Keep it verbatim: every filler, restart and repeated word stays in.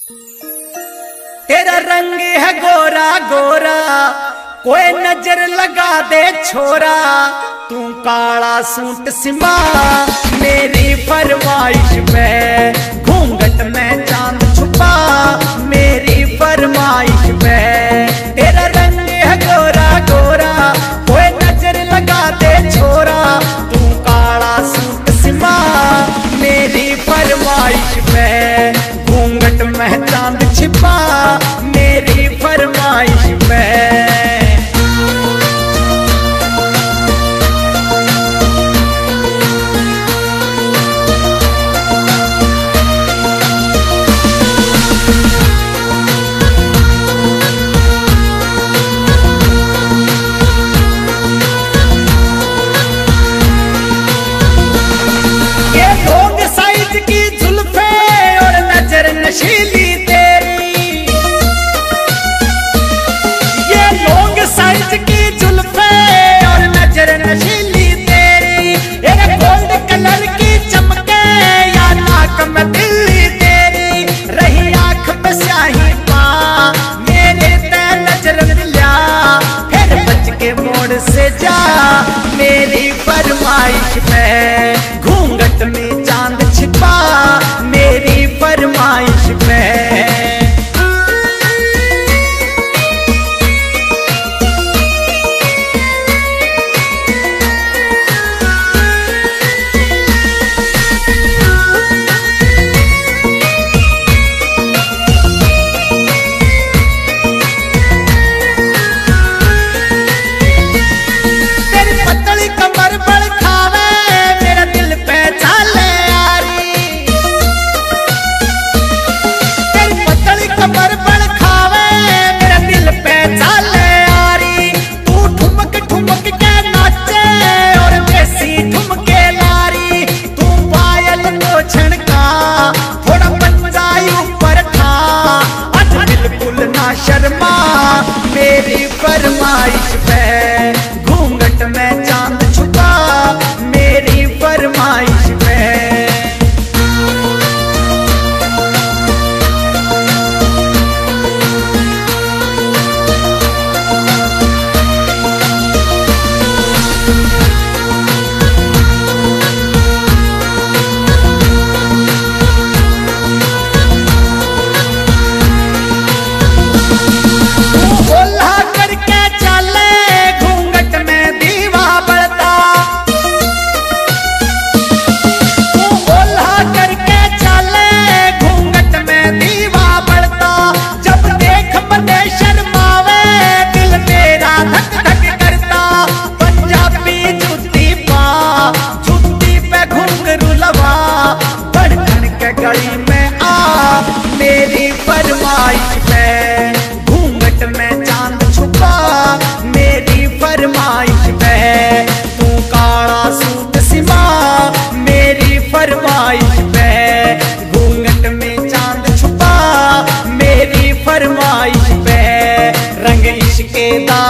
तेरा रंग है गोरा गोरा, कोई नजर लगा दे छोरा, तू काला सूट सिमा मेरी फरमाइश में, घूंघट में चांद छुपा मेरी फरमाइश में। तेरा रंग है गोरा गोरा, कोई नजर लगा दे छोरा, तू काला सूट सिमा मेरी फरमाइश में, घूंघट में चांद छिपा मेरी फरमाइश में। नशीली तेरी ये लॉन्ग साइज की जुल्फे और नजर नशीली तेरी, एक गोल्ड कलर की चमके या नाक में दिल्ली तेरी, रही आंख में स्याही पा मेरे ते नजर मिला, फिर बच के मोड़ से जा मेरी फरमाइश में, घूंघट में चांद छिपा मेरी फरमाइश में। तेरी पतली कमर बड़ खावे मेरा दिल पे चाले यारी, तेरी पतली कमर बड़ खावे मेरा दिल पे चाले यारी, तू ठुमक ठुमक के नाचे और देसी ठुमके लारी, तू पायल को छनका थोड़ा पंजाई ऊपर था, आज बिल्कुल ना शर्मा मेरी फरमाइश में, घूंघट में चांद छुपा मेरी फरमाइश में। गली में आ मेरी फरमाइश में, घूंघट में चांद छुपा मेरी फरमाइश में, तू काला सूट सिमा मेरी फरमाइश में, घूंघट में चांद छुपा मेरी फरमाइश में, रंग इश्क़ दा